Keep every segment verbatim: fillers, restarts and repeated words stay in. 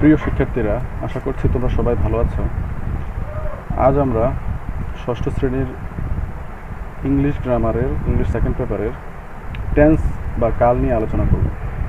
প্রিয় শিক্ষার্থীরা, আশা করছি তোমরা সবাই ভালো আছো। আজ আমরা ষষ্ঠ শ্রেণীর ইংলিশ গ্রামারের ইংলিশ সেকেন্ড পেপারের টেন্স বা কাল নিয়ে আলোচনা করব।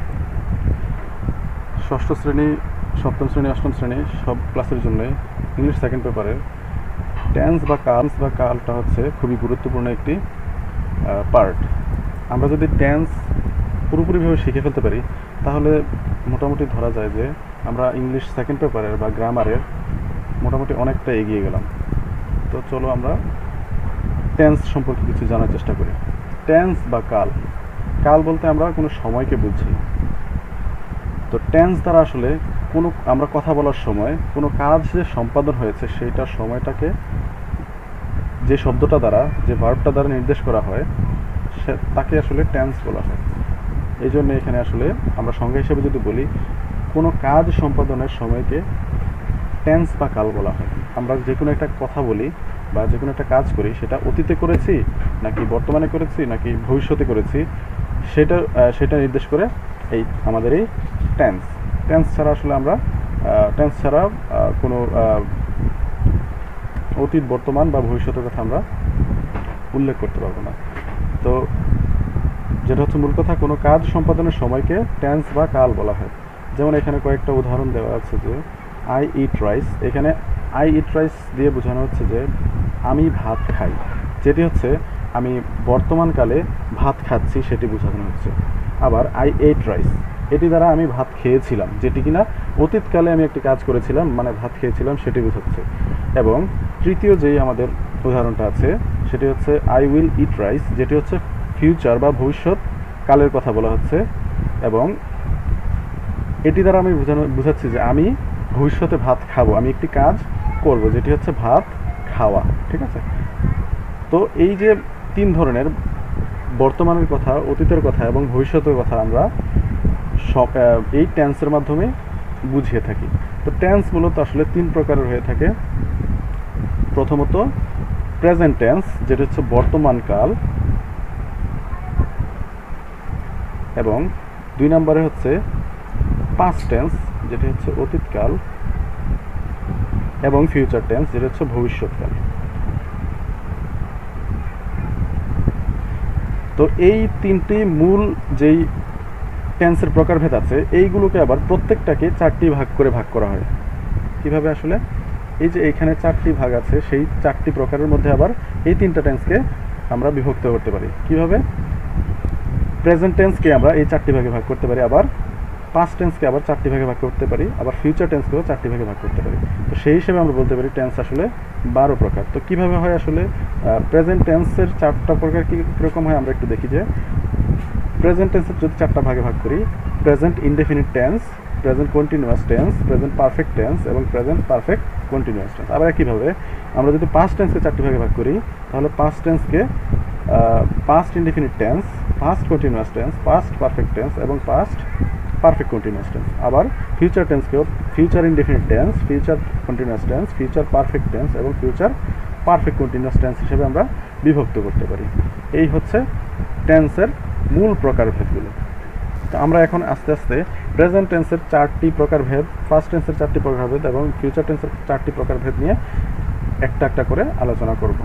ষষ্ঠ শ্রেণী, সপ্তম শ্রেণী, অষ্টম শ্রেণী সব ক্লাসের জন্য ইংলিশ সেকেন্ড পেপারের টেন্স বা কালস বা কালটা হচ্ছে খুবই গুরুত্বপূর্ণ একটি পার্ট। আমরা যদি টেন্স পুরোপুরিভাবে শিখে ফেলতে পারি তাহলে মোটামুটি ধরা যায় যে আমরা ইংলিশ সেকেন্ড পেপারের বা গ্রামারের মোটামুটি অনেকটা এগিয়ে গেলাম। তো চলো আমরা টেন্স সম্পর্কে কিছু জানার চেষ্টা করি। টেন্স বা কাল, কাল বলতে আমরা কোনো সময়কে বুঝি। তো টেন্স দ্বারা আসলে কোনো আমরা কথা বলার সময় কোনো কাজ যে সম্পাদন হয়েছে সেইটার সময়টাকে যে শব্দটা দ্বারা, যে ভার্বটা দ্বারা নির্দেশ করা হয় সে তাকে আসলে টেন্স বলা হয়। এই জন্য এখানে আসলে আমরা সংজ্ঞা হিসেবে যদি বলি, কোনো কাজ সম্পাদনের সময়কে টেন্স বা কাল বলা হয়। আমরা যে কোনো একটা কথা বলি বা যে কোনো একটা কাজ করি, সেটা অতীতে করেছি নাকি বর্তমানে করেছি নাকি ভবিষ্যতে করেছি, সেটা সেটা নির্দেশ করে এই আমাদের এই টেন্স। টেন্স ছাড়া আসলে আমরা টেন্স ছাড়া কোনো অতীত, বর্তমান বা ভবিষ্যতের কথা আমরা উল্লেখ করতে পারবো না। তো যেটা হচ্ছে মূল কথা, কোনো কাজ সম্পাদনের সময়কে টেন্স বা কাল বলা হয়। যেমন এখানে কয়েকটা উদাহরণ দেওয়া আছে যে আই ইট রাইস। এখানে আই ইট রাইস দিয়ে বোঝানো হচ্ছে যে আমি ভাত খাই, যেটি হচ্ছে আমি বর্তমানকালে ভাত খাচ্ছি সেটি বোঝানো হচ্ছে। আবার আই এট রাইস, এটি দ্বারা আমি ভাত খেয়েছিলাম, যেটি কিনা অতীতকালে আমি একটি কাজ করেছিলাম, মানে ভাত খেয়েছিলাম সেটি বোঝাচ্ছে। এবং তৃতীয় যেই আমাদের উদাহরণটা আছে সেটি হচ্ছে আই উইল ইট রাইস, যেটি হচ্ছে ফিউচার বা ভবিষ্যৎ কালের কথা বলা হচ্ছে। এবং এটি দ্বারা আমি বোঝানো বুঝাচ্ছি যে আমি ভবিষ্যতে ভাত খাবো, আমি একটি কাজ করব, যেটি হচ্ছে ভাত খাওয়া। ঠিক আছে? তো এই যে তিন ধরনের বর্তমানের কথা, অতীতের কথা এবং ভবিষ্যতের কথা আমরা সব এই টেন্সের মাধ্যমে বুঝিয়ে থাকি। তো টেন্স মূলত আসলে তিন প্রকারের হয়ে থাকে। প্রথমত প্রেজেন্ট টেন্স, যেটা হচ্ছে বর্তমান কাল, এবং দুই নম্বরে হচ্ছে পাস্ট টেন্স, যেটি হচ্ছে অতীতকাল, এবং ফিউচার টেন্স, যেটা হচ্ছে ভবিষ্যৎকাল। তো এই তিনটি মূল যেই টেন্সের প্রকারভেদ আছে, এইগুলোকে আবার প্রত্যেকটাকে চারটি ভাগ করে ভাগ করা হয়। কিভাবে আসলে? এই যে এইখানে চারটি ভাগ আছে, সেই চারটি প্রকারের মধ্যে আবার এই তিনটা টেন্সকে আমরা বিভক্ত করতে পারি। কিভাবে? প্রেজেন্ট টেন্সকে আমরা এই চারটি ভাগে ভাগ করতে পারি, আবার পাস্ট টেন্সকে আবার চারটি ভাগে ভাগ করতে পারি, আবার ফিউচার টেন্সকেও চারটি ভাগে ভাগ করতে পারি। তো সেই হিসেবে আমরা বলতে পারি টেন্স আসলে বারো প্রকার। তো কিভাবে হয় আসলে প্রেজেন্ট টেন্সের চারটা প্রকার কী কীরকম হয় আমরা একটু দেখি। যে প্রেজেন্ট টেন্সের যদি চারটা ভাগে ভাগ করি, present indefinite tense, present continuous tense, present perfect tense এবং প্রেজেন্ট পারফেক্ট কন্টিনিউয়াস টেন্স। আবার একইভাবে আমরা যদি পাস্ট টেন্সকে চারটি ভাগে ভাগ করি, তাহলে past টেন্সকে past indefinite tense, past continuous tense, past perfect tense এবং পাস্ট পারফেক্ট কন্টিনিউয়াস টেন্স। আবার future টেন্সকেও future indefinite tense, future continuous tense, future perfect tense এবং ফিউচার পারফেক্ট কন্টিনিউয়াস টেন্স হিসেবে আমরা বিভক্ত করতে পারি। এই হচ্ছে টেন্সের মূল প্রকারভেদগুলো। তো আমরা এখন আস্তে আস্তে প্রেজেন্ট টেন্সের চারটি প্রকারভেদ, ফার্স্ট টেন্সের চারটি প্রকারভেদ এবং ফিউচার টেন্সের চারটি প্রকারভেদ নিয়ে একটা একটা করে আলোচনা করব।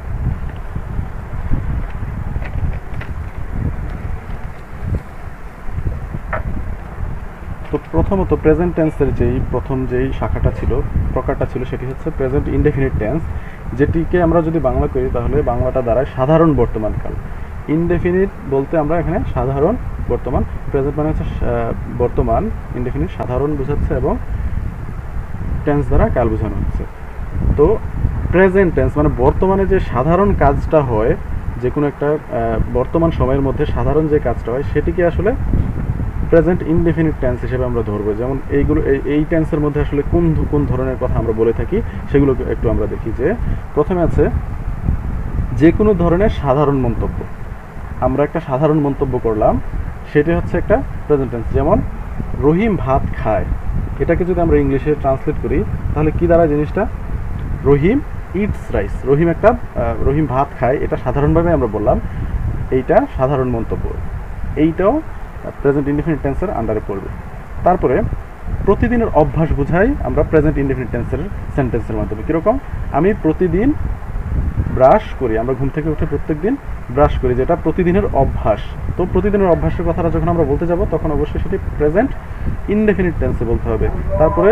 তো প্রথমত প্রেজেন্ট টেন্সের যেই প্রথম যেই শাখাটা ছিল, প্রকারটা ছিল, সেটি হচ্ছে প্রেজেন্ট ইনডেফিনিট টেন্স, যেটিকে আমরা যদি বাংলা করি তাহলে বাংলাটা দাঁড়ায় সাধারণ বর্তমানকাল। ইনডেফিনিট বলতে আমরা এখানে সাধারণ বর্তমান, প্রেজেন্ট মানে হচ্ছে বর্তমান, ইনডেফিনিট সাধারণ বোঝাচ্ছে এবং টেন্স দ্বারা কাল বোঝানো হচ্ছে। তো প্রেজেন্ট টেন্স মানে বর্তমানে যে সাধারণ কাজটা হয়, যে কোনো একটা বর্তমান সময়ের মধ্যে সাধারণ যে কাজটা হয়, সেটিকে আসলে প্রেজেন্ট ইনডেফিনিট টেন্স হিসেবে আমরা ধরবো। যেমন এইগুলো এই টেন্সের মধ্যে আসলে কোন কোন ধরনের কথা আমরা বলে থাকি সেগুলোকে একটু আমরা দেখি। যে প্রথমে আছে যে কোনো ধরনের সাধারণ মন্তব্য। আমরা একটা সাধারণ মন্তব্য করলাম, সেটা হচ্ছে একটা প্রেজেন্ট টেন্স। যেমন রহিম ভাত খায়, এটাকে যদি আমরা ইংলিশে ট্রান্সলেট করি তাহলে কি দাঁড়ায় জিনিসটা? রহিম ইটস রাইস। রহিম একটা রহিম ভাত খায়, এটা সাধারণভাবে আমরা বললাম, এইটা সাধারণ মন্তব্য, এইটাও প্রেজেন্ট ইনডেফিনিট টেন্সের আন্ডারে পড়বে। তারপরে প্রতিদিনের অভ্যাস বোঝাই আমরা প্রেজেন্ট ইনডেফিনিট টেন্সের সেন্টেন্সের মাধ্যমে। কীরকম? আমি প্রতিদিন ব্রাশ করি, আমরা ঘুম থেকে উঠে প্রত্যেক দিন ব্রাশ করি, যেটা প্রতিদিনের অভ্যাস। তো প্রতিদিনের অভ্যাসের কথাটা যখন আমরা বলতে যাব তখন অবশ্যই সেটি প্রেজেন্ট ইনডেফিনিট টেন্সে বলতে হবে। তারপরে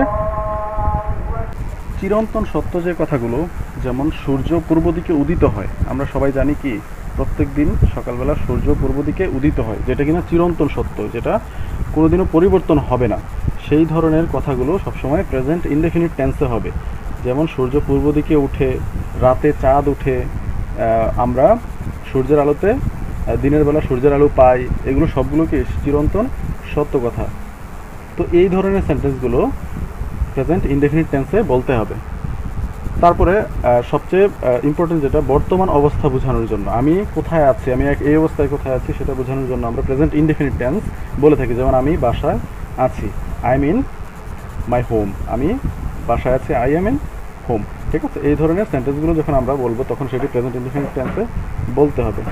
চিরন্তন সত্য যে কথাগুলো, যেমন সূর্য পূর্ব দিকে উদিত হয়, আমরা সবাই জানি কি প্রত্যেক দিন সকালবেলা সূর্য পূর্ব দিকে উদিত হয়, যেটা কিনা চিরন্তন সত্য, যেটা কোনোদিনও পরিবর্তন হবে না, সেই ধরনের কথাগুলো সবসময় প্রেজেন্ট ইনডেফিনিট টেন্সে হবে। যেমন সূর্য পূর্ব দিকে উঠে, রাতে চাঁদ উঠে, আমরা সূর্যের আলোতে দিনের বেলা সূর্যের আলো পাই, এগুলো সবগুলো কি চিরন্তন সত্য কথা। তো এই ধরনের সেন্টেন্সগুলো প্রেজেন্ট ইনডেফিনিট টেন্সে বলতে হবে। তারপরে সবচেয়ে ইম্পর্টেন্ট যেটা, বর্তমান অবস্থা বোঝানোর জন্য, আমি কোথায় আছি, আমি এই অবস্থায় কোথায় আছি সেটা বোঝানোর জন্য আমরা প্রেজেন্ট ইনডেফিনিট টেন্স বলে থাকি। যেমন আমি বাসায় আছি, I am in my home, আমি বাসায় আছি, আই এম ইন হোম। ঠিক আছে, এই ধরনের সেন্টেন্সগুলো যখন আমরা বলবো তখন সেটি প্রেজেন্ট ইনডেফিনিট টেন্সে বলতে হবে।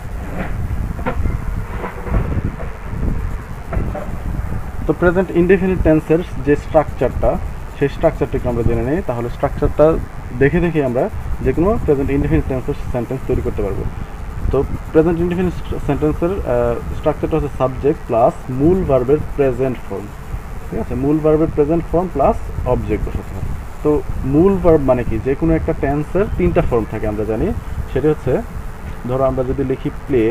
তো প্রেজেন্ট ইনডেফিনিট টেন্সের যে স্ট্রাকচারটা, সেই স্ট্রাকচারটাকে আমরা জেনে নিই। তাহলে স্ট্রাকচারটা দেখে দেখে আমরা যে কোনো প্রেজেন্ট ইনডেফিনিট টেন্সের সেন্টেন্স তৈরি করতে পারবো। তো প্রেজেন্ট ইনডেফিনিট সেন্টেন্সের স্ট্রাকচারটা হচ্ছে সাবজেক্ট প্লাস মূল ভার্বের প্রেজেন্ট ফর্ম। ঠিক আছে, মূল ভার্বের প্রেজেন্ট ফর্ম প্লাস অবজেক্ট বসাতে হবে। তো মূল ভার্ব মানে কি, যে কোনো একটা টেন্সের তিনটা ফর্ম থাকে আমরা জানি। সেটি হচ্ছে, ধরো আমরা যদি লিখি প্লে,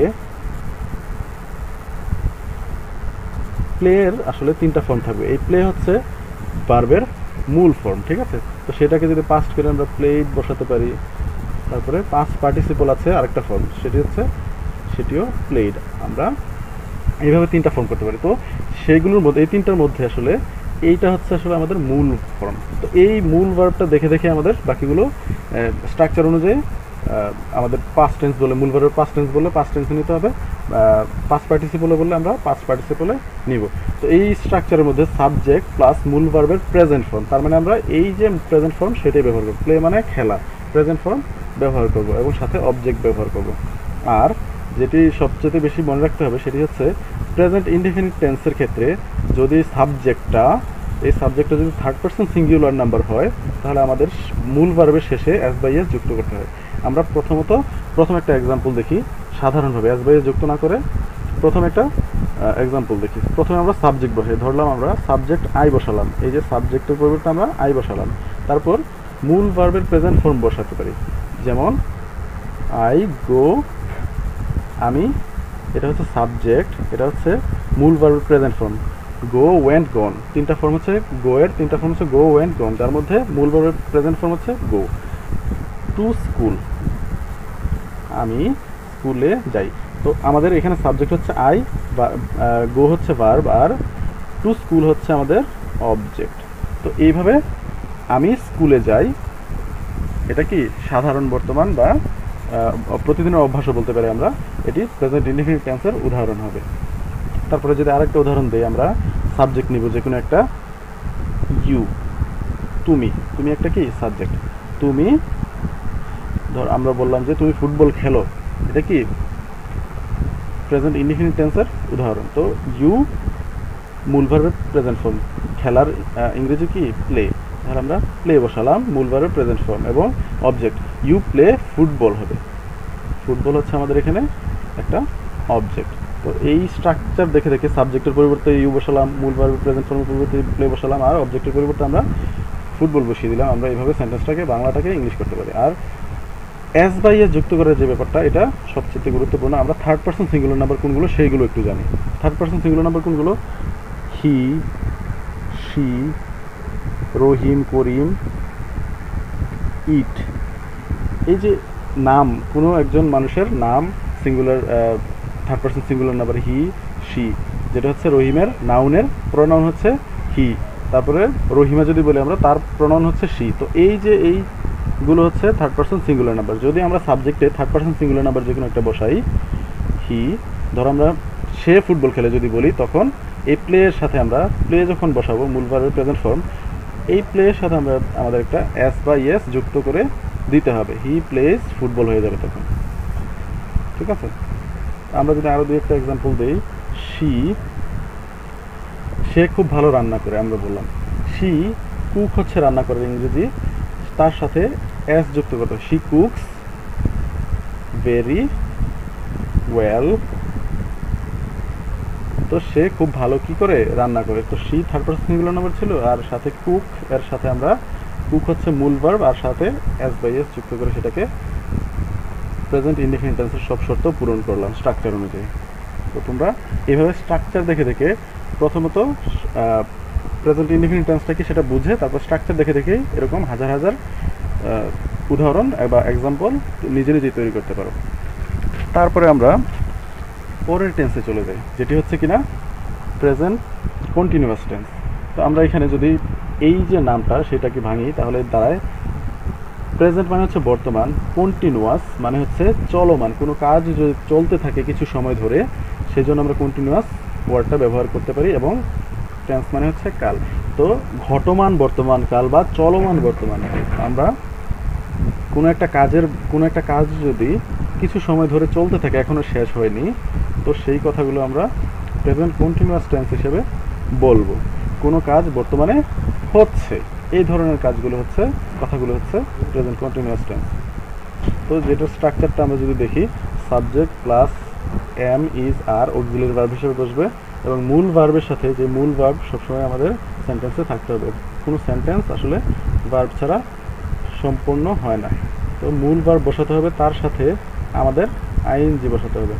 প্লের আসলে তিনটা ফর্ম থাকবে। এই প্লে হচ্ছে ভার্বের মূল ফর্ম। ঠিক আছে, তো সেটাকে যদি পাস্ট করে আমরা প্লেড বসাতে পারি। তারপরে পাস্ট পার্টিসিপল আছে আরেকটা ফর্ম, সেটি হচ্ছে সেটিও প্লেড। আমরা এইভাবে তিনটা ফর্ম করতে পারি। তো সেইগুলোর মধ্যে, এই তিনটার মধ্যে আসলে এইটা হচ্ছে আসলে আমাদের মূল ফর্ম। তো এই মূল ভার্বটা দেখে দেখে আমাদের বাকিগুলো স্ট্রাকচার অনুযায়ী আমাদের পাস্ট টেন্স বলে, মূল ভার্বের পাস্ট টেন্স বলে পাস্ট টেন্সে নিতে হবে, পাস্ট পার্টিসিপলে বললে আমরা পাস্ট পার্টিসিপলে নিব। তো এই স্ট্রাকচারের মধ্যে সাবজেক্ট প্লাস মূল ভার্বের প্রেজেন্ট ফর্ম, তার মানে আমরা এই যে প্রেজেন্ট ফর্ম সেটাই ব্যবহার করব। প্লে মানে খেলা, প্রেজেন্ট ফর্ম ব্যবহার করব এবং সাথে অবজেক্ট ব্যবহার করব। আর যেটি সবচেয়ে বেশি মনে রাখতে হবে সেটি হচ্ছে, প্রেজেন্ট ইনডেফিনিট টেন্সের ক্ষেত্রে যদি সাবজেক্টটা, এই সাবজেক্টটা যদি থার্ড পারসন সিঙ্গুলার নাম্বার হয়, তাহলে আমাদের মূল ভার্বের শেষে এস বাই এস যুক্ত করতে হয়। আমরা প্রথমত প্রথম একটা এক্সাম্পল দেখি, সাধারণভাবে এস বাই এস যুক্ত না করে প্রথম একটা এক্সাম্পল দেখি। প্রথমে আমরা সাবজেক্ট বসাই, ধরলাম আমরা সাবজেক্ট আই বসালাম, এই যে সাবজেক্টের পরিবর্তে আমরা আই বসালাম। তারপর মূল ভার্বের প্রেজেন্ট ফর্ম বসাতে পারি, যেমন আই গো, আমি, এটা হচ্ছে সাবজেক্ট, এটা হচ্ছে মূল ভার্বের প্রেজেন্ট ফর্ম। গো, ওয়েন্ট, গন, তিনটা ফর্ম হচ্ছে গো এর, তিনটা ফর্ম হচ্ছে গো, ওয়েন্ট, গন, যার মধ্যে মূল ভার্বের প্রেজেন্ট ফর্ম হচ্ছে গো। টু স্কুল, আমি স্কুলে যাই। তো আমাদের এখানে সাবজেক্ট হচ্ছে আই, গো হচ্ছে ভার্ব, আর টু স্কুল হচ্ছে আমাদের অবজেক্ট। তো এইভাবে আমি স্কুলে যাই, এটা কি সাধারণ বর্তমান বা প্রতিদিনের অভ্যাসও বলতে পারি আমরা, এটি প্রেজেন্ট ইনডেফিনিট টেন্সের উদাহরণ হবে। তারপরে যদি আরেকটা উদাহরণ দিই, আমরা সাবজেক্ট নিব যে কোনো একটা, ইউ, তুমি, তুমি একটা কি সাবজেক্ট, তুমি, ধর আমরা বললাম যে তুমি ফুটবল খেলো, এটা কি প্রেজেন্ট ইনডেফিনিট টেন্সের উদাহরণ। তো ইউ মূল ভার্বের প্রেজেন্ট ফর্ম, খেলার ইংরেজি কি প্লে, তাহলে আমরা প্লে বসালাম, মূল ভার্বের প্রেজেন্ট ফর্ম এবং অবজেক্ট, ইউ প্লে ফুটবল হবে, ফুটবল হচ্ছে আমাদের এখানে একটা অবজেক্ট। তো এই স্ট্রাকচার দেখে দেখে সাবজেক্টের পরিবর্তে ইউ বসালাম, মূল ভার্বের প্রেজেন্ট ফর্মের পরিবর্তে প্লে বসালাম, আর অবজেক্টের পরিবর্তে আমরা ফুটবল বসিয়ে দিলাম। আমরা এইভাবে সেন্টেন্সটাকে বাংলাটাকে ইংলিশ করতে পারি। আর এস বাই এস যুক্ত করার যে ব্যাপারটা, এটা সবচেয়ে গুরুত্বপূর্ণ। আমরা থার্ড পারসন সিঙ্গুলার নাম্বার কোনগুলো সেইগুলো একটু জানি। থার্ড পারসন সিঙ্গুলার নাম্বার কোনগুলো? হি, শি, রহিম, করিম, ইট। এই যে নাম, কোনো একজন মানুষের নাম singular, third person singular number he, she, যেটা হচ্ছে রহিমের নাউনের প্রোনাউন হচ্ছে হি। তারপরে রহিমা যদি বলি আমরা, তার প্রোনাউন হচ্ছে শি। তো এই যে এইগুলো হচ্ছে থার্ড পারসন সিঙ্গুলার নাম্বার। যদি আমরা সাবজেক্টে থার্ড পারসন সিঙ্গুলার নাম্বার যে কোনো একটা বসাই, হি, ধরো আমরা সে ফুটবল খেলে যদি বলি, তখন এই প্লেয়ের সাথে আমরা প্লে যখন বসাবো, মূল ভার্বের প্রেজেন্ট ফর্ম, এই প্লেয়ের সাথে আমরা আমাদের একটা এস বা ইয়েস যুক্ত করে দিতে হবে, হি প্লেজ ফুটবল হয়ে যাবে তখন। ঠিক আছে, আমরা যদি আরও দুই একটা এক্সাম্পল দিই, শি, সে খুব ভালো রান্না করে, আমরা বললাম শি কুক হচ্ছে রান্না করে ইংরেজি, তার সাথে এস যুক্ত করতে হবে। শি কুকস ভেরি ওয়েল, তো সে খুব ভালো কি করে রান্না করে। তো she third person singular number ছিল, আর সাথে কুক, এর সাথে আমরা কুক হচ্ছে মূল ভার্ব, আর সাথে এস বাই এস যুক্ত করে সেটাকে প্রেজেন্ট ইনডিফিনিট টেন্সের সব শর্ত পূরণ করলাম স্ট্রাকচার অনুযায়ী। তো তোমরা এইভাবে স্ট্রাকচার দেখে দেখে প্রথমত প্রেজেন্ট ইনডিফিনিট টেন্সটা কি সেটা বুঝে তারপর স্ট্রাকচার দেখে দেখে এরকম হাজার হাজার উদাহরণ বা এক্সাম্পল নিজে নিজেই তৈরি করতে পারো। তারপরে আমরা পরের টেন্সে চলে যাই, যেটি হচ্ছে কিনা প্রেজেন্ট কন্টিনিউয়াস টেন্স। তো আমরা এখানে যদি এই যে নামটা সেটাকে ভাঙি তাহলে দাঁড়ায় প্রেজেন্ট মানে হচ্ছে বর্তমান, কন্টিনিউয়াস মানে হচ্ছে চলমান, কোনো কাজ যদি চলতে থাকে কিছু সময় ধরে সেই জন্য আমরা কন্টিনিউয়াস ওয়ার্ডটা ব্যবহার করতে পারি, এবং টেন্স মানে হচ্ছে কাল। তো ঘটমান বর্তমান কাল বা চলমান বর্তমান কাল, আমরা কোনো একটা কাজের কোনো একটা কাজ যদি কিছু সময় ধরে চলতে থাকে এখনো শেষ হয়নি, তো সেই কথাগুলো আমরা প্রেজেন্ট কন্টিনিউয়াস টেন্স হিসেবে বলবো। কোনো কাজ বর্তমানে হচ্ছে, এই ধরনের কাজগুলো হচ্ছে কথাগুলো হচ্ছে প্রেজেন্ট কন্টিনিউয়াস টেন্স। তো যেটা স্ট্রাকচারটা আমরা যদি দেখি, subject plus M is R auxiliary verb হিসেবে বসবে, এবং মূল ভার্বের সাথে যে মূল ভার্ব সবসময় আমাদের সেন্টেন্সে থাকতে হবে। কোনো সেন্টেন্স আসলে ভার্ব ছাড়া সম্পূর্ণ হয় না। তো মূল ভার্ব বসাতে হবে, তার সাথে আমাদের আইএনজি বসাতে হবে।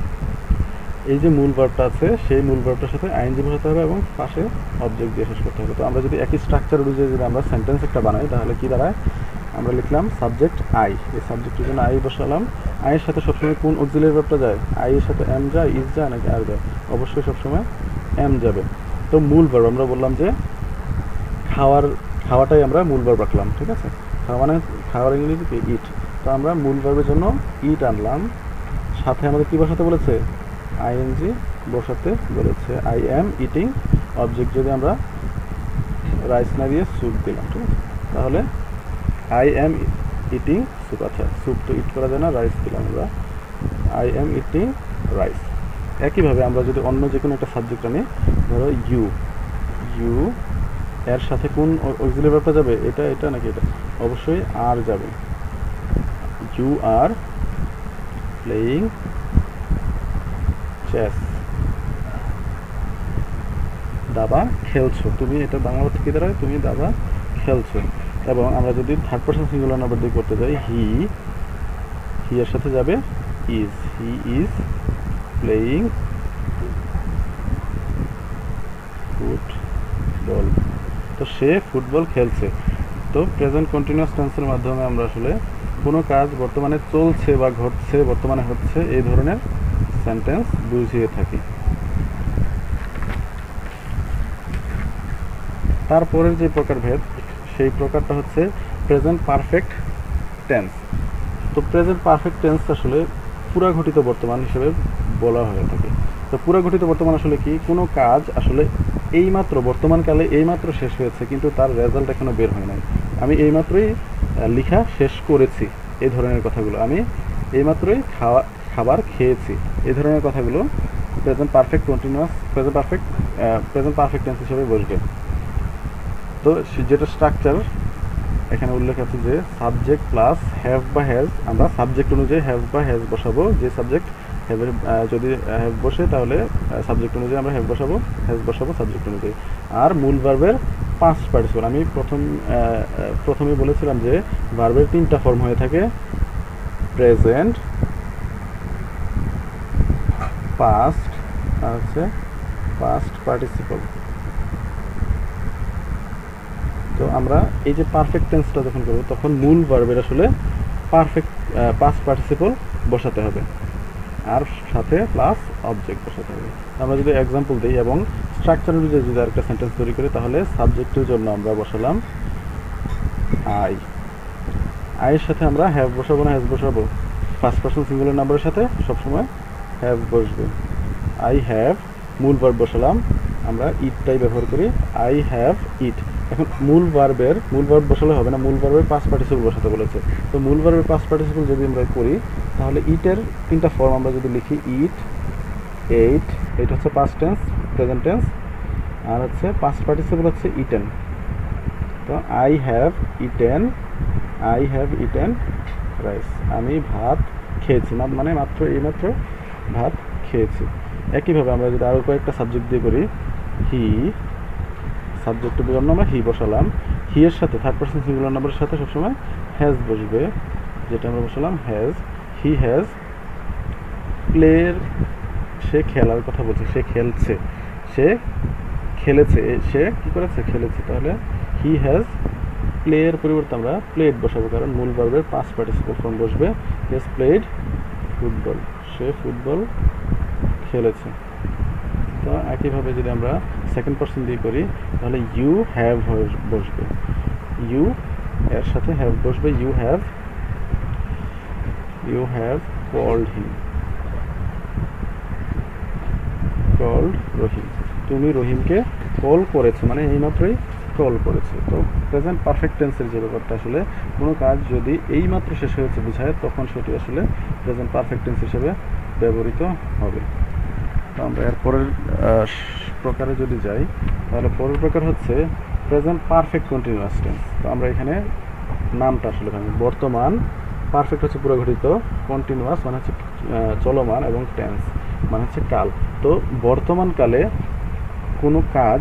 এই যে মূল ভার্বটা আছে সেই মূল ভার্বটার সাথে আইএনজি বসাতে হবে এবং পাশে অবজেক্ট দিয়ে শেষ করতে হবে। তো আমরা যদি একই স্ট্রাকচার অনুযায়ী যদি আমরা সেন্টেন্স একটা বানাই তাহলে কি দাঁড়ায়, আমরা লিখলাম সাবজেক্ট আই, এই সাবজেক্টের জন্য আই বসালাম। আইয়ের সাথে সবসময় কোন অক্সিলিয়ারি ভার্বটা যায়, আই এর সাথে এম যায়, ইজ যায় নাকি আর যায়? অবশ্যই সবসময় এম যাবে। তো মূল ভার্ব আমরা বললাম যে খাওয়ার, খাওয়াটাই আমরা মূল ভার্ব রাখলাম, ঠিক আছে? খাওয়া মানে খাওয়ার ইংরেজি কি, ইট। তো আমরা মূল ভার্বের জন্য ইট আনলাম, সাথে আমাদের কি বসাতে বলেছে, আইএনজি বসাতে বলেছে, আই এম ইটিং। অবজেক্ট যদি আমরা রাইস না দিয়ে স্যুপ দিলাম, ঠিক আছে? তাহলে আই এম ইটিং স্যুপ। আচ্ছা, স্যুপ তো ইট করা যায় না, রাইস দিলাম আমরা, আই এম ইটিং রাইস। একইভাবে আমরা যদি অন্য যে কোনো একটা সাবজেক্ট আনি, ধরো ইউ, ইউ এর সাথে কোন অক্সিলিয়ারি ভার্বটা যাবে, এটা এটা নাকি এটা? অবশ্যই আর যাবে। ইউ আর প্লেয়িং চেস, দাবা খেলছো তুমি, এটা বাংলা অর্থ কি দাঁড়ায়, তুমি দাবা খেলছো। এবং আমরা যদি থার্ড পারসন সিঙ্গুলার নাম্বার দিয়ে করতে যাই, হি, হি এর সাথে যাবে is, he is playing football, তো সে ফুটবল খেলছে। তো প্রেজেন্ট কন্টিনিউয়াস টেন্সের মাধ্যমে আমরা আসলে কোনো কাজ বর্তমানে চলছে বা ঘটছে, বর্তমানে হচ্ছে, এই ধরনের সেন্টেন্স বুঝিয়ে থাকি। তারপরের যে প্রকারভেদ সেই প্রকারটা হচ্ছে প্রেজেন্ট পারফেক্ট টেন্স। তো প্রেজেন্ট পারফেক্ট টেন্স আসলে পুরাঘটিত বর্তমান হিসেবে বলা হয়ে থাকে। তো পুরাঘটিত বর্তমান আসলে কি, কোনো কাজ আসলে এইমাত্র বর্তমানকালে এইমাত্র শেষ হয়েছে কিন্তু তার রেজাল্ট এখনো বের হয় নাই, আমি এইমাত্রই লেখা শেষ করেছি, এই ধরনের কথাগুলো, আমি এইমাত্রই খাওয়া খাবার খেয়েছি, এই ধরনের কথাগুলো present perfect continuous present perfect present perfect tense হিসেবে বসবে। তো যেটা স্ট্রাকচার এখানে উল্লেখ আছে যে সাবজেক্ট প্লাস হ্যাভ বা হ্যাজ, আমরা সাবজেক্ট অনুযায়ী হ্যাভ বা হ্যাজ বসাবো। যে সাবজেক্ট হ্যাভের যদি হ্যাভ বসে তাহলে সাবজেক্ট অনুযায়ী আমরা হ্যাভ বসাবো, হ্যাজ বসাবো সাবজেক্ট অনুযায়ী। আর মূল ভার্বের পাঁচ পার্টিসিপল, আমি প্রথম প্রথমে বলেছিলাম যে ভার্বের তিনটা ফর্ম হয়ে থাকে, প্রেজেন্ট, পাস্ট আর হচ্ছে পাস্ট পার্টিসিপল। তো আমরা এই যে পারফেক্ট টেন্সটা যখন করবো তখন মূল ভার্বের আসলে পারফেক্ট পাস্ট পার্টিসিপল বসাতে হবে, আর সাথে প্লাস অবজেক্ট বসাতে হবে। আমরা যদি এক্সাম্পল দিই এবং স্ট্রাকচার অনুযায়ী যদি আরেকটা সেন্টেন্স তৈরি করি তাহলে সাবজেক্টের জন্য আমরা বসালাম আই, আইয়ের সাথে আমরা হ্যাভ বসাবো না হ্যাজ বসাবো, ফার্স্ট পারসন সিঙ্গুলার নাম্বারের সাথে সবসময় হ্যাভ বসবে। আই হ্যাভ, মূল ভার্ব বসালাম, আমরা ইটটাই ব্যবহার করি, আই হ্যাভ ইট। এখন মূল ভার্বের মূল ভার্ব বসালে হবে না, মূল ভার্বের পাস্ট পার্টিসিপল বসাতে বলেছে। তো মূল ভার্বের পাস্ট পার্টিসিপল যদি আমরা করি তাহলে ইটের তিনটা ফর্ম আমরা যদি লিখি, ইট, এইট, এইট হচ্ছে পাস্ট টেন্স প্রেজেন্ট টেন্স, আর হচ্ছে পাস্ট পার্টিসিপল হচ্ছে ইটেন, তো I have eaten I have eaten rice, আমি ভাত খেয়েছি, মানে মাত্র এইমাত্র ভাত খেয়েছি। একইভাবে আমরা যদি আরও কয়েকটা সাবজেক্ট দিয়ে করি, হি সাবজেক্টের জন্য আমরা হি বসালাম, হি এর সাথে থার্ড পারসন সিঙ্গুলার নাম্বারের সাথে সবসময় হ্যাজ বসবে, যেটা আমরা বসালাম হ্যাজ। হি হ্যাজ প্লের, সে খেলার কথা বলছে, সে খেলছে, সে খেলেছে, সে কী করেছে, খেলেছে। তাহলে হি হ্যাজ প্লেয়ের পরিবর্তে আমরা প্লেড বসাবো, কারণ মূল ভার্বের পাস্ট পার্টিসিপেল ফর্ম বসবে। He has played football, say football খেলেছে। তো একইভাবে যদি আমরা সেকেন্ড পারসন দিয়ে করি, তাহলে ইউ হ্যাভ বসবে, ইউ এর সাথে হ্যাভ বসবে, you have you have called him, called রহিম, তুমি রহিমকে কল করেছো, মানে এইমাত্রই কল করেছে। তো প্রেজেন্ট পারফেক্ট টেন্সের যে ব্যাপারটা, আসলে কোনো কাজ যদি এইমাত্র শেষ হয়েছে বোঝায়, তখন সেটি আসলে প্রেজেন্ট পারফেক্ট টেন্স হিসেবে ব্যবহৃত হবে। তো আমরা এর পরের প্রকারে যদি যাই, তাহলে পরের প্রকার হচ্ছে প্রেজেন্ট পারফেক্ট কন্টিনিউয়াস টেন্স। তো আমরা এখানে নামটা আসলে ভাঙি, বর্তমান, পারফেক্ট হচ্ছে পুরো ঘটিত, কন্টিনিউয়াস মানে হচ্ছে চলমান, এবং টেন্স মানে হচ্ছে কাল। তো বর্তমান কালে কোনো কাজ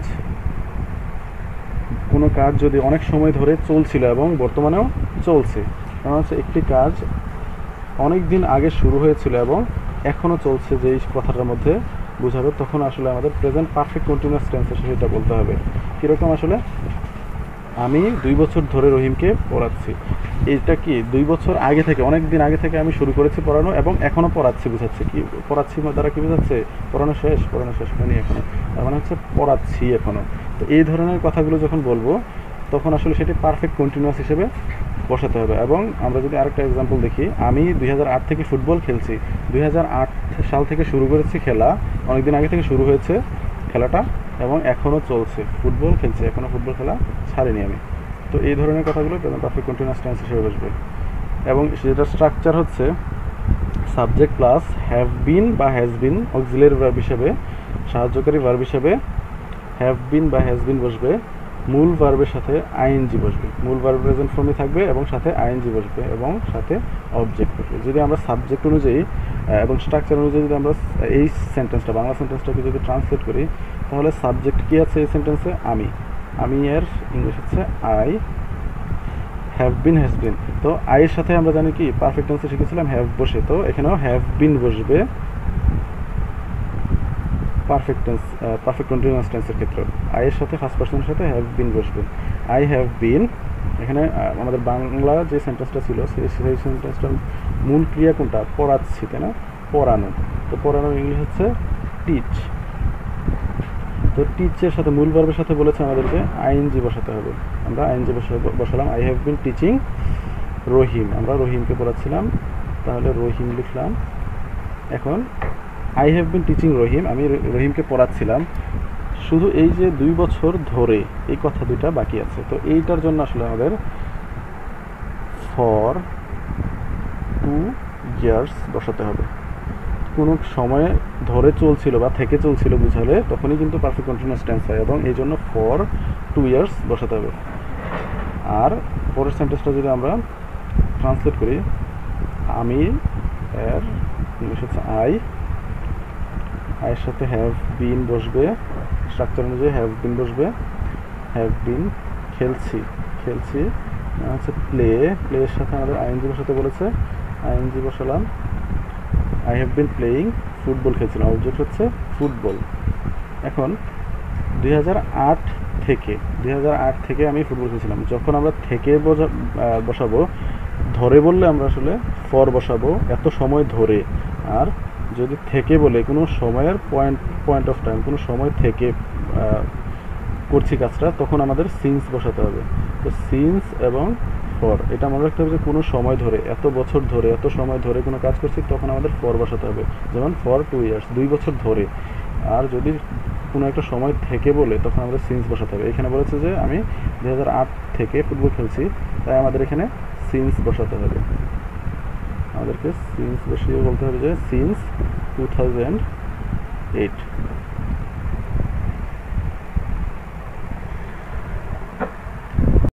কোনো কাজ যদি অনেক সময় ধরে চলছিল এবং বর্তমানেও চলছে, কারণ হচ্ছে একটি কাজ অনেক দিন আগে শুরু হয়েছিল এবং এখনও চলছে, যেই কথাটার মধ্যে বোঝাবে, তখন আসলে আমাদের প্রেজেন্ট পারফেক্ট কন্টিনিউয়াস টেন্সে সেটা বলতে হবে। কীরকম, আসলে আমি দুই বছর ধরে রহিমকে পড়াচ্ছি, এটা কি দুই বছর আগে থেকে, অনেক দিন আগে থেকে আমি শুরু করেছি পড়ানো এবং এখনও পড়াচ্ছি, বোঝাচ্ছে কি পড়াচ্ছি দ্বারা কি বোঝাচ্ছে, পড়ানো শেষ, পড়ানো শেষ হয়নি এখনও, তার মানে হচ্ছে পড়াচ্ছি এখনও। তো এই ধরনের কথাগুলো যখন বলবো, তখন আসলে সেটি পারফেক্ট কন্টিনিউয়াস হিসেবে বসাতে হবে। এবং আমরা যদি আরেকটা এক্সাম্পল দেখি, আমি দুই হাজার আট থেকে ফুটবল খেলছি, দুই হাজার আট সাল থেকে শুরু করেছি খেলা, অনেকদিন আগে থেকে শুরু হয়েছে খেলাটা এবং এখনও চলছে, ফুটবল খেলছে, এখনও ফুটবল খেলা ছাড়িনি আমি। তো এই ধরনের কথাগুলো পারফেক্ট কন্টিনিউয়াস টেন্স হিসেবে বসবে। এবং সেটার স্ট্রাকচার হচ্ছে সাবজেক্ট প্লাস হ্যাভ বিন বা হ্যাজ বিন অক্সিলারি ভার্ব হিসেবে, সাহায্যকারী ভার্ব হিসেবে হ্যাভ বিন বা হ্যাজ বিন বসবে, মূল ভার্বের সাথে আইএনজি বসবে, মূল ভার্ব প্রেজেন্ট ফর্মে থাকবে এবং সাথে আইএনজি বসবে এবং সাথে অবজেক্ট বসবে। যদি আমরা সাবজেক্ট অনুযায়ী এবং স্ট্রাকচার অনুযায়ী যদি আমরা এই সেন্টেন্সটা, বাংলা সেন্টেন্সটাকে যদি ট্রান্সলেট করি, তাহলে সাবজেক্ট কী আছে এই সেন্টেন্সে, আমি, আমি এর ইংলিশ হচ্ছে I, have been has been. তো আইয়ের সাথে আমরা জানি কি পারফেক্ট টেন্সে শিখেছিলাম হ্যাভ বসে, তো এখানেও হ্যাভ বিন বসবে পারফেক্ট টেন্স, পারফেক্ট কন্টিনিউয়াস টেন্সের ক্ষেত্রে আইয়ের সাথে ফার্স্ট পারসনের সাথে হ্যাভ বিন বসবে। আই হ্যাভ বিন, এখানে আমাদের বাংলা যে সেন্টেন্সটা ছিল সেই সেই সেন্টেন্সটার মূল ক্রিয়া কোনটা, পড়াচ্ছি, তাই না, পড়ানো। তো পড়ানোর ইংলিশ হচ্ছে টিচ। তো টিচের সাথে মূল ভার্বের সাথে বলেছে আমাদেরকে আইএনজি বসাতে হবে, আমরা আইএনজি বসালাম। আই হ্যাভ বিন টিচিং রহিম, আমরা রহিমকে পড়াচ্ছিলাম, তাহলে রহিম লিখলাম। এখন আই হ্যাভ বিন টিচিং রহিম, আমি রহিমকে পড়াচ্ছিলাম। শুধু এই যে দুই বছর ধরে এই কথা দুইটা বাকি আছে, তো এইটার জন্য আসলে আমাদের ফর টু ইয়ার্স বসাতে হবে। কোনো সময় ধরে চলছিল বা থেকে চলছিল বুঝালে তখনই কিন্তু পারফেক্ট কন্টিনিউয়াস টেন্স হয়, এবং এই জন্য ফর টু ইয়ার্স বসাতে হবে। আর পরের সেন্টেন্সটা যদি আমরা ট্রান্সলেট করি, আমি এর ইংলিশ হচ্ছে আই, আয়ের সাথে হ্যাভ বিন বসবে, স্ট্রাকচার অনুযায়ী হ্যাভ বিন বসবে, হ্যাভ বিন খেলছি, খেলছি হচ্ছে প্লে, প্লেয়ের সাথে আমাদের আইএনজি বসাতে বলেছে, আইএনজি বসালাম। I have been playing football খেলছিলাম, অবজেক্ট হচ্ছে ফুটবল। এখন দুই হাজার আট থেকে দুই হাজার আট থেকে আমি ফুটবল খেলছিলাম, যখন আমরা থেকে বসাবো, ধরে বললে আমরা আসলে ফর বসাবো, এত সময় ধরে। আর যদি থেকে বলে কোনো সময়ের পয়েন্ট পয়েন্ট অফ টাইম, কোনো সময় থেকে করছি কাজটা, তখন আমাদের সিন্স বসাতে হবে। তো সিন্স এবং ফর, এটা মনে রাখতে হবে যে কোনো সময় ধরে, এত বছর ধরে, এত সময় ধরে কোনো কাজ করছি, তখন আমাদের ফর বসাতে হবে। যেমন ফর টু ইয়ার্স, দুই বছর ধরে। আর যদি কোনো একটা সময় থেকে বলে, তখন আমাদের সিন্স বসাতে হবে। এখানে বলেছে যে আমি দুই হাজার আট থেকে ফুটবল খেলছি, তাই আমাদের এখানে সিন্স বসাতে হবে। আমাদেরকে সিন্স বসিয়ে বলতে হবে যে সিন্স টু থাউজেন্ড এইট